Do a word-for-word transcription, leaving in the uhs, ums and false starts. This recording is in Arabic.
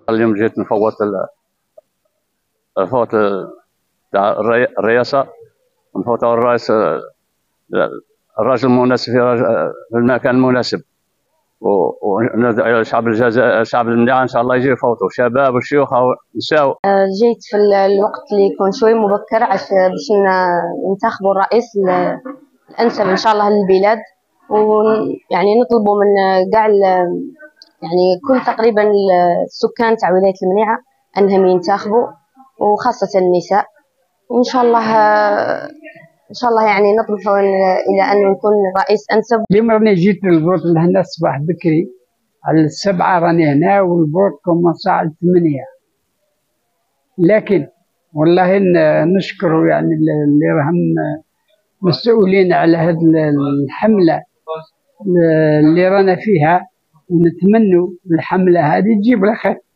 اليوم جيت نفوت الفوت تاع الرئاسة، نفوت الرئيس الراجل المناسب في المكان المناسب، وندعو شعب الجزائر شعب المملكة ان شاء الله يجي يفوتوا شباب وشيوخ ونساء. جيت في الوقت اللي يكون شوي مبكر عشان باش ننتخبوا الرئيس الانسب ان شاء الله للبلاد، ويعني نطلبوا من كاع يعني كل تقريبا السكان تاع ولاية المنيعة انهم ينتخبوا، وخاصة النساء، وان شاء الله ان شاء الله يعني نطمحوا الى ان نكون رئيس انسب. اليوم راني جيت للفوت لهنا الصباح بكري على السبعة راني هنا، والفوت كومونسا على الثمانية، لكن والله نشكروا يعني اللي راهم مسؤولين على هذه الحملة اللي رانا فيها، ونتمنوا الحملة هذه تجيب الخير.